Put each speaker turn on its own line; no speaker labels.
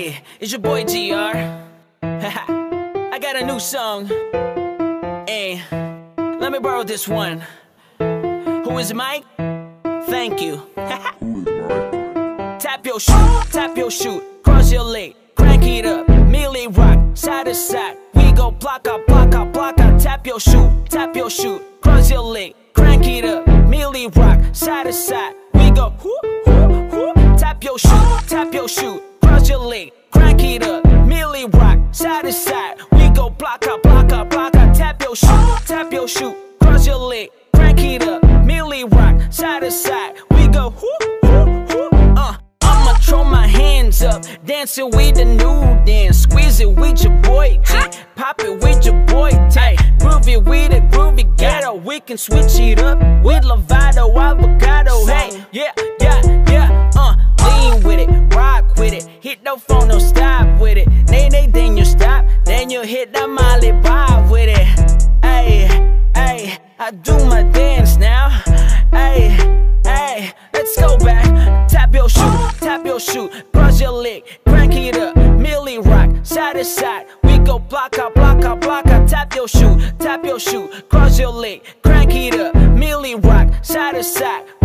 Hey, it's your boy GR. I got a new song. Hey, let me borrow this one. Who is Mike? Thank you. Tap your shoot, cross your leg, crank it up, melee rock, side to side. We go block out, tap your shoot, cross your leg, crank it up, melee rock, side to side. We go tap your shoot, cross your leg, crank it up, melee rock, side to side. We go block out, tap your shoot, cross your leg, crank it up, melee rock, side to side. We go I'ma throw my hands up, dancing with the new dance, squeeze it with your boy G, pop it with your boy Tay, groove it with a groovy ghetto. We can switch it up with Lovato, avocado. Hey, yeah, lean with it, rock with it, hit the phone, don't stop with it. Then you stop, then you hit the Molly Bob with it. Ay, I do my dance now. Ay, let's go back. Tap your shoot, cross your leg, crank it up, melee rock, side to side. We go block out, tap your shoot, cross your leg, crank it up, melee rock, side to side.